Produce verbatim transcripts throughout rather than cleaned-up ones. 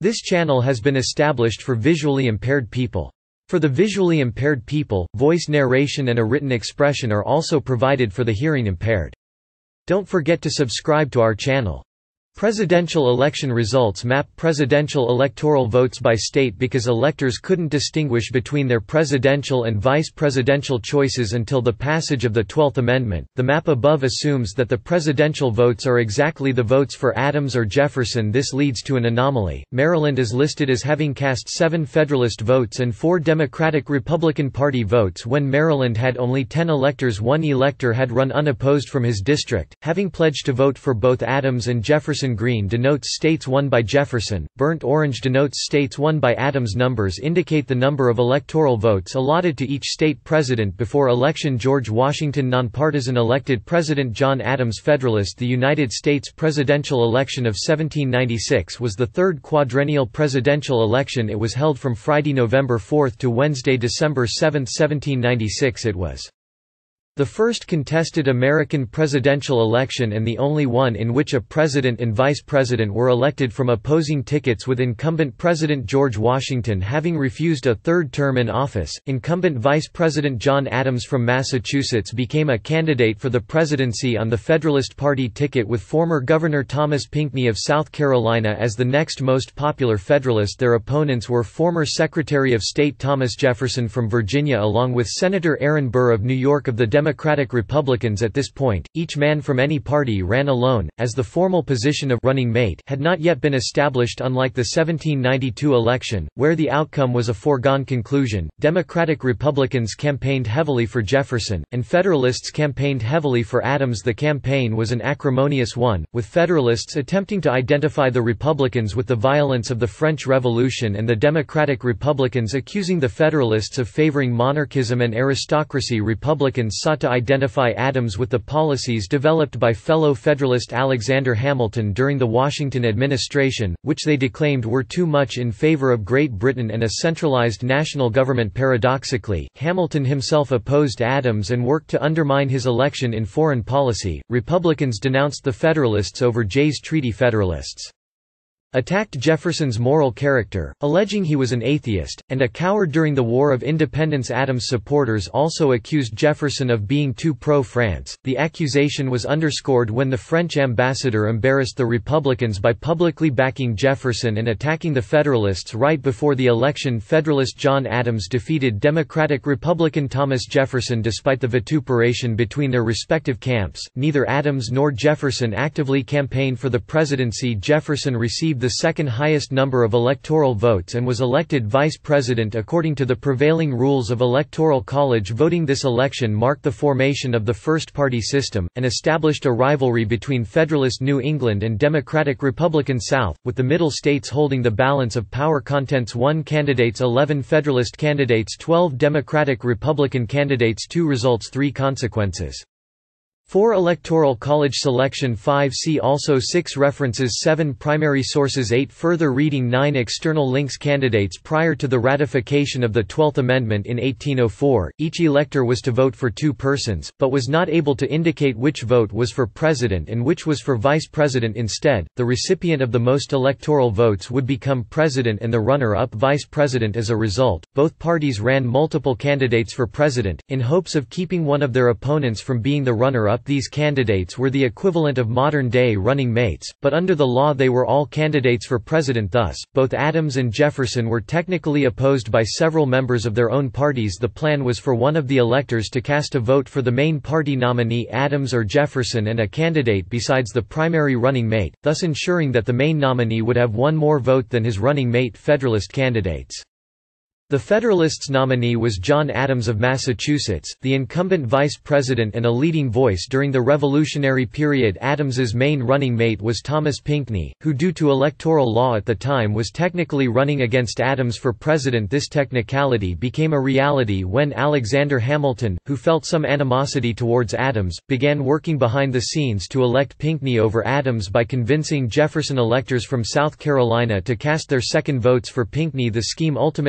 This channel has been established for visually impaired people. For the visually impaired people, voice narration and a written expression are also provided for the hearing impaired. Don't forget to subscribe to our channel. Presidential election results map presidential electoral votes by state because electors couldn't distinguish between their presidential and vice presidential choices until the passage of the Twelfth Amendment. The map above assumes that the presidential votes are exactly the votes for Adams or Jefferson. This leads to an anomaly. Maryland is listed as having cast seven Federalist votes and four Democratic-Republican Party votes when Maryland had only ten electors. One elector had run unopposed from his district, having pledged to vote for both Adams and Jefferson. Green denotes states won by Jefferson, burnt orange denotes states won by Adams. Numbers indicate the number of electoral votes allotted to each state president before election. George Washington. Nonpartisan elected President John Adams. Federalist. The United States presidential election of seventeen ninety-six was the third quadrennial presidential election. It was held from Friday, November fourth to Wednesday, December seventh, seventeen ninety-six. It was the first contested American presidential election and the only one in which a president and vice president were elected from opposing tickets, with incumbent President George Washington having refused a third term in office. Incumbent Vice President John Adams from Massachusetts became a candidate for the presidency on the Federalist Party ticket, with former Governor Thomas Pinckney of South Carolina as the next most popular Federalist. Their opponents were former Secretary of State Thomas Jefferson from Virginia along with Senator Aaron Burr of New York of the Democratic Republicans. At this point, each man from any party ran alone, as the formal position of running mate had not yet been established. Unlike the seventeen ninety-two election, where the outcome was a foregone conclusion, Democratic Republicans campaigned heavily for Jefferson, and Federalists campaigned heavily for Adams. The campaign was an acrimonious one, with Federalists attempting to identify the Republicans with the violence of the French Revolution and the Democratic Republicans accusing the Federalists of favoring monarchism and aristocracy. Republicans sought to identify Adams with the policies developed by fellow Federalist Alexander Hamilton during the Washington administration, which they declaimed were too much in favor of Great Britain and a centralized national government. Paradoxically, Hamilton himself opposed Adams and worked to undermine his election in foreign policy. Republicans denounced the Federalists over Jay's Treaty. Federalists attacked Jefferson's moral character, alleging he was an atheist, and a coward during the War of Independence. Adams supporters also accused Jefferson of being too pro-France. The accusation was underscored when the French ambassador embarrassed the Republicans by publicly backing Jefferson and attacking the Federalists right before the election. Federalist John Adams defeated Democratic-Republican Thomas Jefferson despite the vituperation between their respective camps. Neither Adams nor Jefferson actively campaigned for the presidency. Jefferson received the second highest number of electoral votes and was elected vice president according to the prevailing rules of Electoral College voting. This election marked the formation of the first party system, and established a rivalry between Federalist New England and Democratic Republican South, with the Middle States holding the balance of power. Contents: one candidates, eleven Federalist candidates, twelve Democratic Republican candidates. Two results, three consequences. four Electoral College selection. Five See also. Six References. Seven Primary sources. Eight Further reading. Nine External links. Candidates prior to the ratification of the Twelfth Amendment in eighteen oh four, each elector was to vote for two persons, but was not able to indicate which vote was for president and which was for vice president. Instead, the recipient of the most electoral votes would become president and the runner-up vice president. As a result, both parties ran multiple candidates for president, in hopes of keeping one of their opponents from being the runner-up. These candidates were the equivalent of modern-day running mates, but under the law they were all candidates for president. Thus, both Adams and Jefferson were technically opposed by several members of their own parties. The plan was for one of the electors to cast a vote for the main party nominee, Adams or Jefferson, and a candidate besides the primary running mate, thus ensuring that the main nominee would have one more vote than his running mate. Federalist candidates. The Federalists' nominee was John Adams of Massachusetts, the incumbent vice president and a leading voice during the Revolutionary period. Adams's main running mate was Thomas Pinckney, who due to electoral law at the time was technically running against Adams for president. This technicality became a reality when Alexander Hamilton, who felt some animosity towards Adams, began working behind the scenes to elect Pinckney over Adams by convincing Jefferson electors from South Carolina to cast their second votes for Pinckney. The scheme ultimately failed.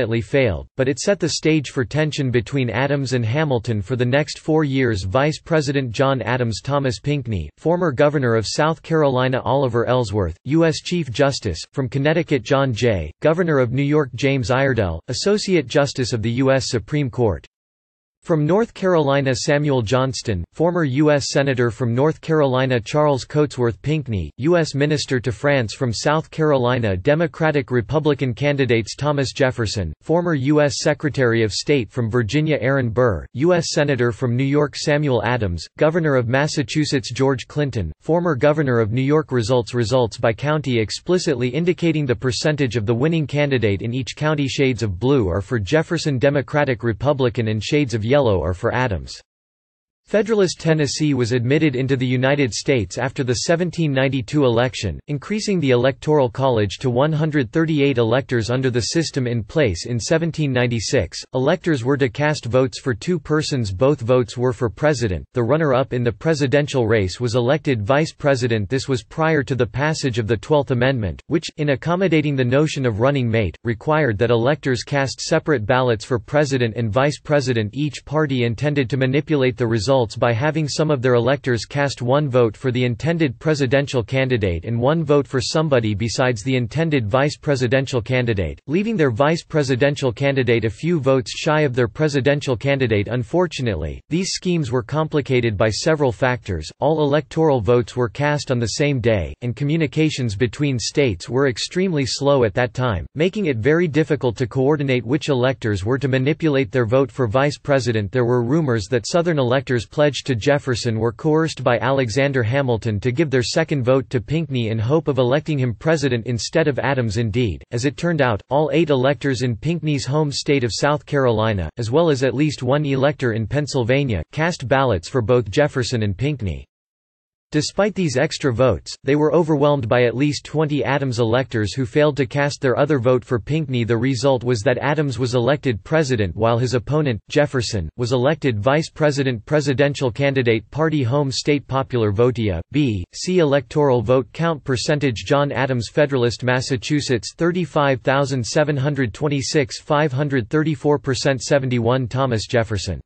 failed, but it set the stage for tension between Adams and Hamilton for the next four years. Vice President John Adams, Thomas Pinckney, former Governor of South Carolina Oliver Ellsworth, U S Chief Justice, from Connecticut John Jay, Governor of New York James Iredell, Associate Justice of the U S Supreme Court. From North Carolina Samuel Johnston, former U S Senator from North Carolina Charles Cotesworth Pinckney, U S Minister to France. From South Carolina Democratic-Republican candidates Thomas Jefferson, former U S Secretary of State. From Virginia Aaron Burr, U S Senator. From New York Samuel Adams, Governor of Massachusetts George Clinton, former Governor of New York. Results Results by county explicitly indicating the percentage of the winning candidate in each county. Shades of blue are for Jefferson Democratic-Republican and shades of yellow Yellow are for Adams. Federalist Tennessee was admitted into the United States after the seventeen ninety-two election, increasing the Electoral College to one hundred thirty-eight electors under the system in place in seventeen ninety-six. Electors were to cast votes for two persons. Both votes were for president. The runner-up in the presidential race was elected vice president. This was prior to the passage of the Twelfth Amendment, which, in accommodating the notion of running mate, required that electors cast separate ballots for president and vice president. Each party intended to manipulate the result by having some of their electors cast one vote for the intended presidential candidate and one vote for somebody besides the intended vice presidential candidate, leaving their vice presidential candidate a few votes shy of their presidential candidate. Unfortunately, these schemes were complicated by several factors. All electoral votes were cast on the same day, and communications between states were extremely slow at that time, making it very difficult to coordinate which electors were to manipulate their vote for vice president. There were rumors that Southern electors pledged to Jefferson were coerced by Alexander Hamilton to give their second vote to Pinckney in hope of electing him president instead of Adams. Indeed, as it turned out, all eight electors in Pinckney's home state of South Carolina, as well as at least one elector in Pennsylvania, cast ballots for both Jefferson and Pinckney. Despite these extra votes, they were overwhelmed by at least twenty Adams electors who failed to cast their other vote for Pinckney. The result was that Adams was elected president while his opponent, Jefferson, was elected vice president. Presidential candidate party home state popular votia, B. See electoral vote count percentage. John Adams Federalist Massachusetts thirty-five thousand seven hundred twenty-six, five hundred thirty-four percent seventy-one. Thomas Jefferson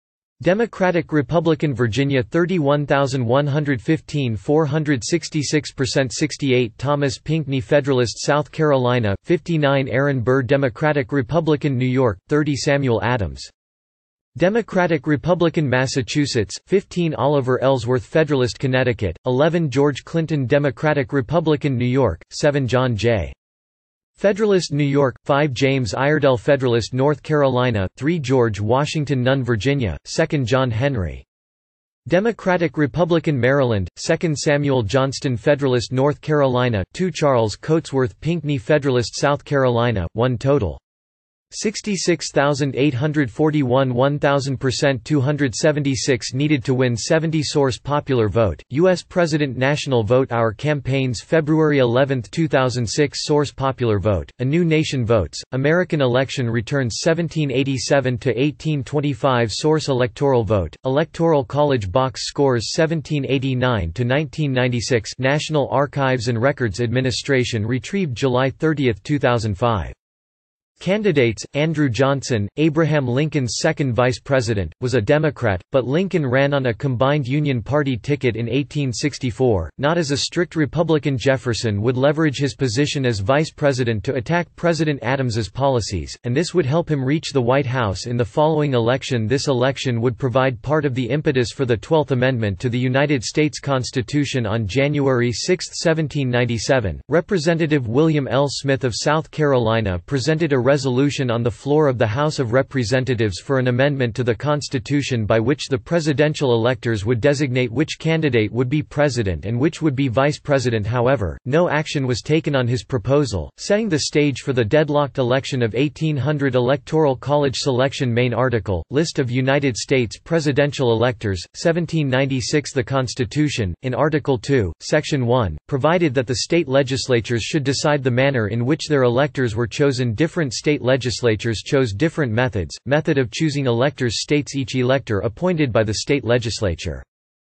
Democratic-Republican Virginia thirty-one thousand one hundred fifteen, four hundred sixty-six percent sixty-eight. Thomas Pinckney Federalist South Carolina fifty-nine. Aaron Burr Democratic-Republican New York thirty. Samuel Adams Democratic-Republican Massachusetts fifteen. Oliver Ellsworth Federalist Connecticut eleven. George Clinton Democratic-Republican New York seven. John Jay Federalist New York five. James Iredell Federalist North Carolina three. George Washington Nunn Virginia second. John Henry Democratic-Republican Maryland second. Samuel Johnston Federalist North Carolina two. Charles Cotesworth Pinckney Federalist South Carolina one. Total sixty-six thousand eight hundred forty-one, one thousand percent two hundred seventy-six needed to win. seventy. Source popular vote, U S President National vote. Our campaigns February eleventh two thousand six. Source popular vote, A New Nation votes, American election returns seventeen eighty-seven to eighteen twenty-five. Source electoral vote, Electoral College box scores seventeen eighty-nine to nineteen ninety-six. National Archives and Records Administration retrieved July thirtieth two thousand five. Candidates, Andrew Johnson, Abraham Lincoln's second vice president, was a Democrat, but Lincoln ran on a combined Union Party ticket in eighteen sixty-four, not as a strict Republican. Jefferson would leverage his position as vice president to attack President Adams's policies, and this would help him reach the White House in the following election. This election would provide part of the impetus for the Twelfth Amendment to the United States Constitution. On January sixth seventeen ninety-seven, Representative William L. Smith of South Carolina presented a resolution on the floor of the House of Representatives for an amendment to the Constitution by which the presidential electors would designate which candidate would be president and which would be vice president. However, no action was taken on his proposal, setting the stage for the deadlocked election of eighteen hundred. Electoral College selection. Main article, List of United States presidential electors, seventeen ninety-six. The Constitution, in Article two, Section one, provided that the state legislatures should decide the manner in which their electors were chosen. Different state legislatures chose different methods. Method of choosing electors states each elector appointed by the state legislature.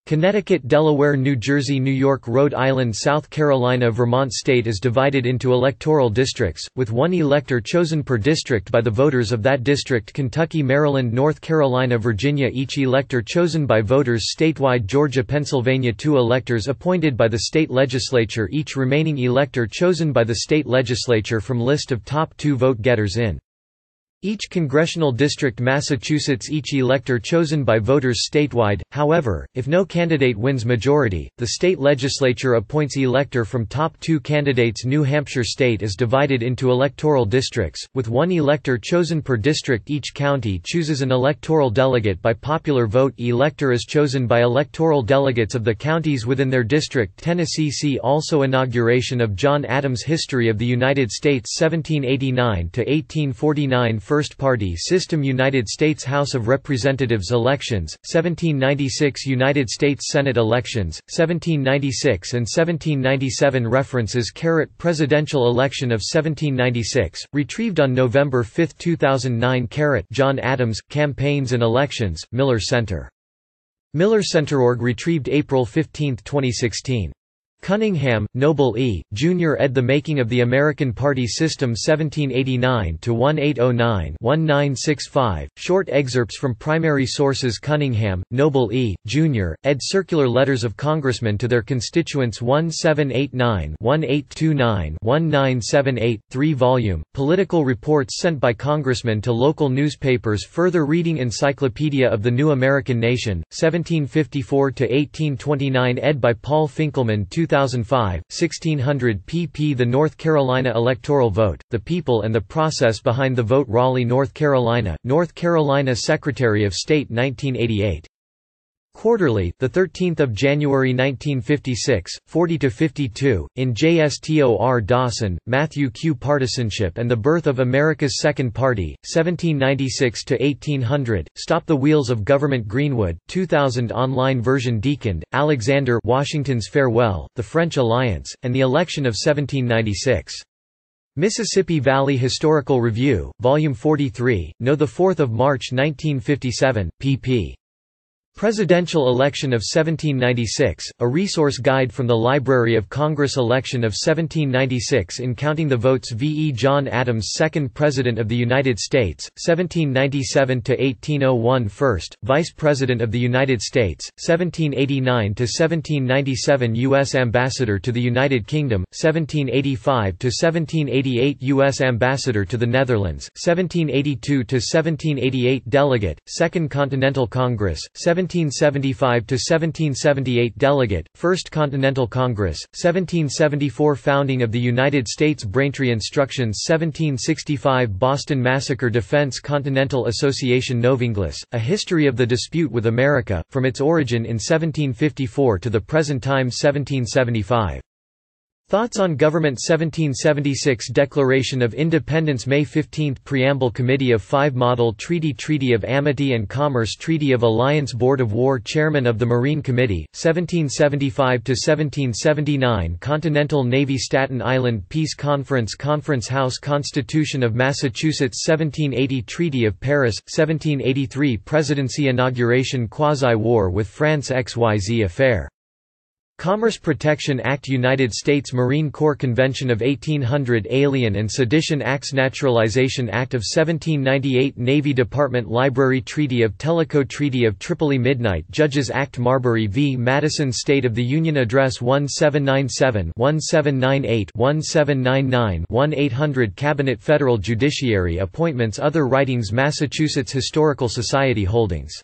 Connecticut, Delaware, New Jersey, New York, Rhode Island, South Carolina, Vermont. State is divided into electoral districts, with one elector chosen per district by the voters of that district. Kentucky, Maryland, North Carolina, Virginia, each elector chosen by voters statewide. Georgia, Pennsylvania, two electors appointed by the state legislature, each remaining elector chosen by the state legislature from list of top two vote-getters in each congressional district. Massachusetts, each elector chosen by voters statewide. However, if no candidate wins majority, the state legislature appoints elector from top two candidates. New Hampshire. State is divided into electoral districts, with one elector chosen per district. Each county chooses an electoral delegate by popular vote. Elector is chosen by electoral delegates of the counties within their district. Tennessee. See also Inauguration of John Adams. History of the United States seventeen eighty-nine to eighteen forty-nine. First Party System. United States House of Representatives elections, seventeen ninety-six. United States Senate elections, seventeen ninety-six and seventeen ninety-seven. References. Presidential election of seventeen ninety-six, retrieved on November fifth two thousand nine. John Adams, Campaigns and Elections, Miller Center. Miller Center dot org. Retrieved April fifteenth twenty sixteen. Cunningham, Noble E., Junior ed. The Making of the American Party System seventeen eighty-nine to eighteen oh nine to nineteen sixty-five, short excerpts from primary sources. Cunningham, Noble E., Junior ed. Circular Letters of Congressmen to their Constituents seventeen eighty-nine to eighteen twenty-nine to nineteen seventy-eight, three volume, Political Reports sent by Congressmen to local newspapers. Further reading. Encyclopedia of the New American Nation, seventeen fifty-four to eighteen twenty-nine, ed. by Paul Finkelman. two thousand five, sixteen hundred pp. The North Carolina Electoral Vote, The People and the Process Behind the Vote. Raleigh, North Carolina, North Carolina Secretary of State nineteen eighty-eight. Quarterly, the thirteenth of January nineteen fifty-six, forty to fifty-two, in J S T O R Dawson, Matthew Q. Partisanship and the Birth of America's Second Party, seventeen ninety-six to eighteen hundred, Stop the Wheels of Government. Greenwood, two thousand. Online version. Deaconed, Alexander. Washington's Farewell, the French Alliance, and the Election of seventeen ninety-six. Mississippi Valley Historical Review, Volume forty-three, no. the fourth of March nineteen fifty-seven, pp. Presidential Election of seventeen ninety-six, a resource guide from the Library of Congress. Election of seventeen ninety-six in counting the votes. V E John Adams, second President of the United States, seventeen ninety-seven to eighteen oh one. First, Vice President of the United States, seventeen eighty-nine to seventeen ninety-seven. U S Ambassador to the United Kingdom, seventeen eighty-five to seventeen eighty-eight. U S Ambassador to the Netherlands, seventeen eighty-two to seventeen eighty-eight. Delegate, Second Continental Congress, seventeen seventy-five to seventeen seventy-eight. Delegate, First Continental Congress, seventeen seventy-four. Founding of the United States. Braintree Instructions. Seventeen sixty-five. Boston Massacre. Defense. Continental Association. Novinglis, A History of the Dispute with America, from its origin in seventeen fifty-four to the present time. Seventeen seventy-five. Thoughts on Government. Seventeen seventy-six. Declaration of Independence. May fifteenth. Preamble. Committee of Five. Model Treaty. Treaty of Amity and Commerce. Treaty of Alliance. Board of War. Chairman of the Marine Committee, seventeen seventy-five to seventeen seventy-nine. Continental Navy. Staten Island Peace Conference. Conference House. Constitution of Massachusetts. seventeen eighty. Treaty of Paris, seventeen eighty-three. Presidency. Inauguration. Quasi-war with France. X Y Z Affair. Commerce Protection Act. United States Marine Corps Convention of eighteen hundred. Alien and Sedition Acts. Naturalization Act of seventeen ninety-eight. Navy Department. Library. Treaty of Tellico. Treaty of Tripoli. Midnight Judges Act. Marbury v. Madison. State of the Union Address. seventeen ninety-seven, seventeen ninety-eight, seventeen ninety-nine, eighteen hundred. Cabinet. Federal Judiciary Appointments. Other writings. Massachusetts Historical Society Holdings.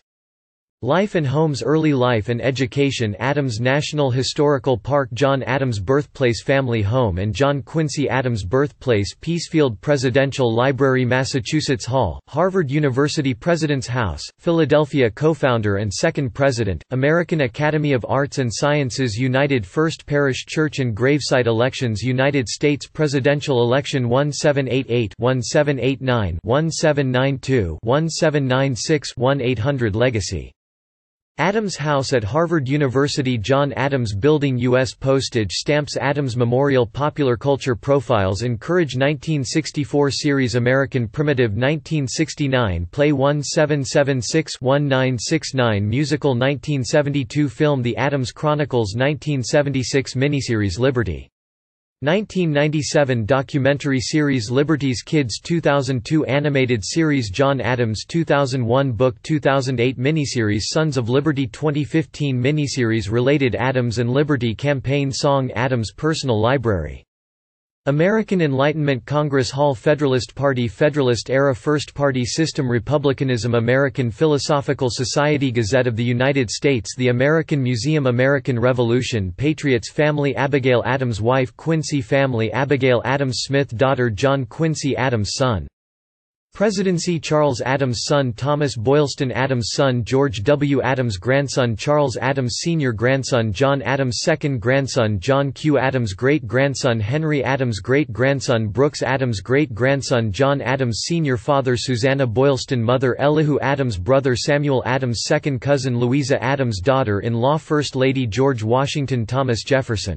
Life and Homes. Early life and education. Adams National Historical Park. John Adams Birthplace. Family Home and John Quincy Adams Birthplace. Peacefield Presidential Library. Massachusetts Hall, Harvard University. President's House, Philadelphia. Co-founder and second president, American Academy of Arts and Sciences. United First Parish Church and Gravesite. Elections. United States Presidential Election. seventeen eighty-eight, seventeen eighty-nine, seventeen ninety-two, seventeen ninety-six, eighteen hundred. Legacy. Adams House at Harvard University, John Adams Building, U S Postage stamps, Adams Memorial, Popular Culture Profiles, Encourage, nineteen sixty-four series, American Primitive, nineteen sixty-nine play, seventeen seventy-six to nineteen sixty-nine musical, nineteen seventy-two film The Adams Chronicles, nineteen seventy-six miniseries Liberty, nineteen ninety-seven documentary series Liberty's Kids, two thousand two animated series John Adams, two thousand one book, two thousand eight miniseries Sons of Liberty, twenty fifteen miniseries related Adams and Liberty campaign song Adams Personal Library. American Enlightenment Congress Hall, Federalist Party, Federalist Era, First Party System, Republicanism, American Philosophical Society, Gazette of the United States, The American Museum, American Revolution, Patriots, Family, Abigail Adams, wife Quincy, family, Abigail Adams, Smith, daughter John Quincy Adams, son Presidency, Charles Adams, son Thomas Boylston Adams, son George W. Adams, grandson Charles Adams Senior, grandson John Adams, second grandson John Q. Adams, great-grandson Henry Adams, great-grandson Brooks Adams, great-grandson John Adams Senior, father Susanna Boylston, mother Elihu Adams, brother Samuel Adams, second cousin Louisa Adams, daughter-in-law First Lady George Washington Thomas Jefferson.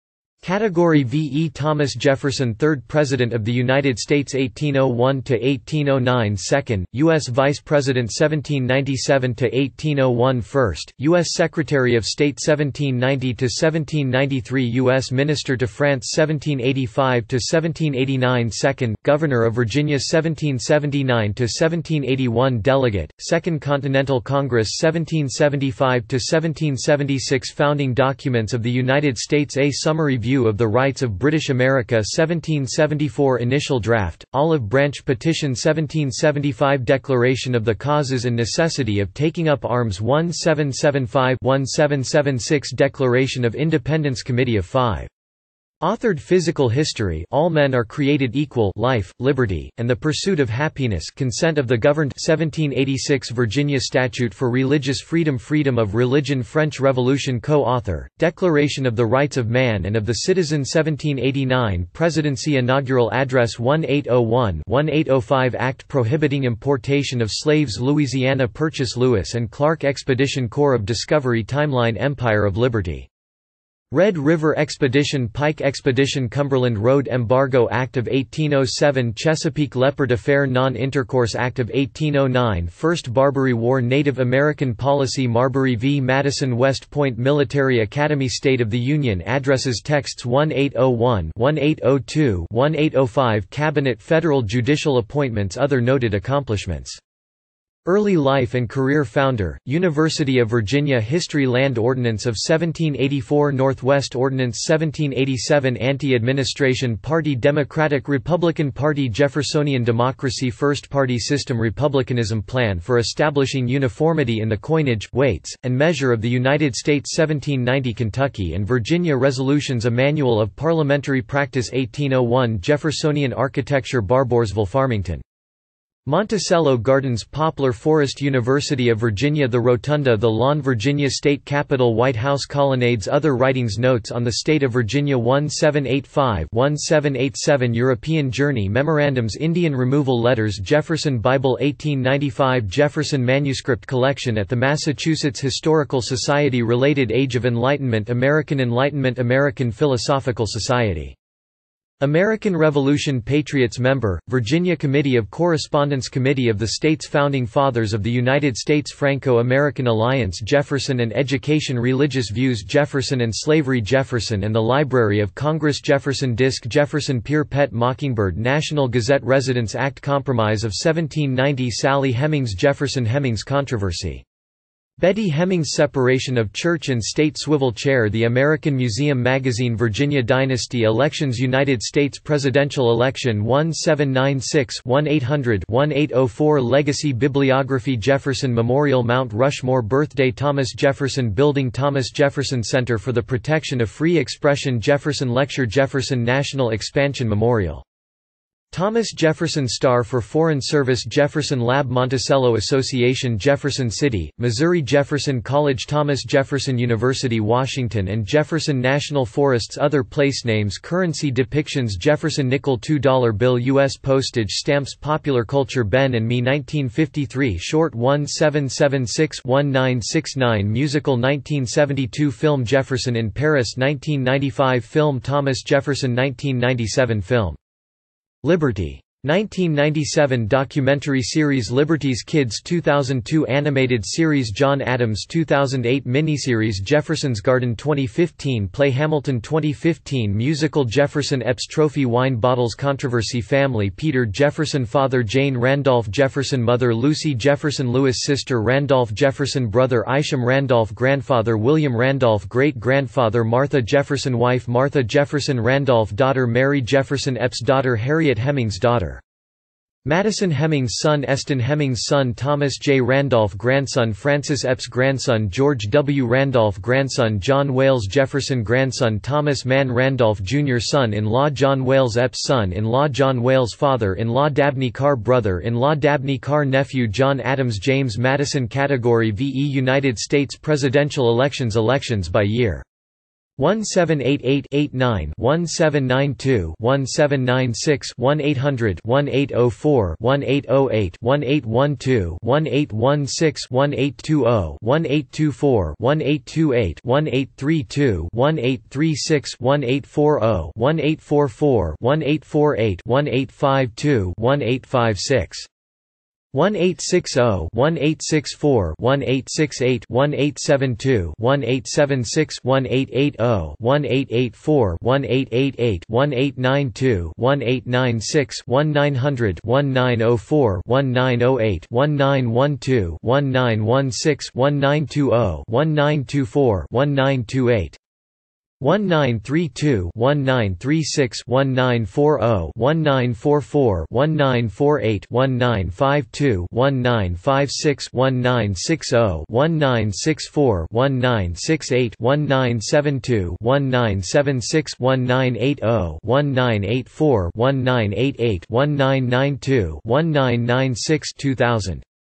Category V E Thomas Jefferson, third President of the United States, eighteen oh one to eighteen oh nine, second, U S Vice President, seventeen ninety-seven to eighteen oh one, first, U S Secretary of State, seventeen ninety to seventeen ninety-three, U S Minister to France, seventeen eighty-five to seventeen eighty-nine, second, Governor of Virginia, seventeen seventy-nine to seventeen eighty-one, Delegate, Second Continental Congress, seventeen seventy-five to seventeen seventy-six, Founding Documents of the United States, a summary view of the Rights of British America, seventeen seventy-four, Initial Draft, Olive Branch Petition, seventeen seventy-five, Declaration of the Causes and Necessity of Taking Up Arms, seventeen seventy-five to seventeen seventy-six, Declaration of Independence, Committee of Five. Authored Physical History, All Men Are Created Equal, Life, Liberty, and the Pursuit of Happiness, Consent of the Governed, seventeen eighty-six, Virginia Statute for Religious Freedom, Freedom of Religion, French Revolution, co-author, Declaration of the Rights of Man and of the Citizen, seventeen eighty-nine, Presidency Inaugural Address, eighteen oh one to eighteen oh five, Act Prohibiting Importation of Slaves, Louisiana Purchase, Lewis and Clark Expedition, Corps of Discovery, Timeline, Empire of Liberty. Red River Expedition, Pike Expedition, Cumberland Road Embargo Act of eighteen oh seven, Chesapeake Leopard Affair, Non-Intercourse Act of eighteen oh nine, First Barbary War, Native American Policy, Marbury v. Madison, West Point Military Academy, State of the Union Addresses, Texts, eighteen oh one to eighteen oh two, eighteen oh five, Cabinet, Federal Judicial Appointments, Other Noted Accomplishments. Early life and career, founder, University of Virginia History, Land Ordinance of seventeen eighty-four, Northwest Ordinance seventeen eighty-seven, Anti-Administration Party, Democratic Republican Party, Jeffersonian Democracy, First Party System, Republicanism, Plan for Establishing Uniformity in the Coinage, Weights, and Measure of the United States, seventeen ninety, Kentucky and Virginia Resolutions, A Manual of Parliamentary Practice, eighteen oh one, Jeffersonian Architecture, Barboursville, Farmington, Monticello Gardens, Poplar Forest, University of Virginia, The Rotunda, The Lawn, Virginia State Capitol, White House Colonnades, Other Writings, Notes on the State of Virginia, seventeen eighty-five to seventeen eighty-seven, European Journey, Memorandums, Indian Removal Letters, Jefferson Bible, eighteen ninety-five, Jefferson Manuscript Collection at the Massachusetts Historical Society, Related Age of Enlightenment, American Enlightenment, American Philosophical Society. American Revolution Patriots Member, Virginia Committee of Correspondence, Committee of the State's Founding Fathers of the United States, Franco-American Alliance, Jefferson and Education, Religious Views, Jefferson and Slavery, Jefferson and the Library of Congress, Jefferson Disc, Jefferson Pier, Pet Mockingbird, National Gazette, Residence Act, Compromise of seventeen ninety, Sally Hemings, Jefferson-Hemings controversy. Betty Hemings, Separation of Church and State, Swivel Chair, The American Museum Magazine, Virginia Dynasty, Elections, United States Presidential Election, seventeen ninety-six to eighteen hundred, eighteen oh four, Legacy, Bibliography, Jefferson Memorial, Mount Rushmore, Birthday, Thomas Jefferson Building, Thomas Jefferson Center for the Protection of Free Expression, Jefferson Lecture, Jefferson National Expansion Memorial. Thomas Jefferson Star for Foreign Service, Jefferson Lab, Monticello Association, Jefferson City, Missouri, Jefferson College, Thomas Jefferson University, Washington, and Jefferson National Forests. Other place names, currency depictions, Jefferson nickel, two dollar bill, U S postage stamps, popular culture, Ben and Me, nineteen fifty-three, short one seven seven six, one nine six nine, musical nineteen seventy-two, film Jefferson in Paris, nineteen ninety-five, film Thomas Jefferson, nineteen ninety-seven, film Liberty. nineteen ninety-seven documentary series Liberty's Kids, two thousand two animated series John Adams, two thousand eight miniseries Jefferson's Garden, twenty fifteen play Hamilton, twenty fifteen musical Jefferson Epps Trophy, wine bottles controversy, family Peter Jefferson, father Jane Randolph Jefferson, mother Lucy Jefferson, Lewis, sister Randolph Jefferson, brother Isham Randolph, grandfather William Randolph, great-grandfather Martha Jefferson, wife Martha Jefferson Randolph, daughter Mary Jefferson Epps, daughter Harriet Hemings, daughter Madison Hemings, son Eston Hemings, son Thomas J. Randolph, grandson Francis Epps, grandson George W. Randolph, grandson John Wales Jefferson, grandson Thomas Mann Randolph Junior, son-in-law John Wales Epps, son-in-law John Wales, father-in-law Dabney Carr, brother-in-law Dabney Carr, nephew John Adams, James Madison. Category V E United States presidential elections, elections by year. one seven eight eight, eight nine, one seven nine two, one seven nine six, one eight hundred, one eight zero four, one eight zero eight, one eight one two, one eight one six, one eight two zero, one eight two four, one eight two eight, one eight three two, one eight three six, one eight four zero, one eight four four, one eight four eight, one eight five two, one eight five six. one eight six zero, one eight six four, one eight six eight, one eight seven two, one eight seven six, one eight eight zero, one eight eight four, one eight eight eight, one eight nine two, one eight nine six, one nine hundred, one nine zero four, one nine zero eight, one nine one two, one nine one six, one nine two zero, one nine two four, one nine two eight. one nine three two, one nine three six, one nine four zero, one nine four four, one nine four eight, one nine five two, one nine five six, one nine six zero, one nine six four, one nine six eight, one nine seven two, one nine seven six, one nine eight zero, one nine eight four, one nine eight eight, one nine nine two, one nine nine six. two thousand.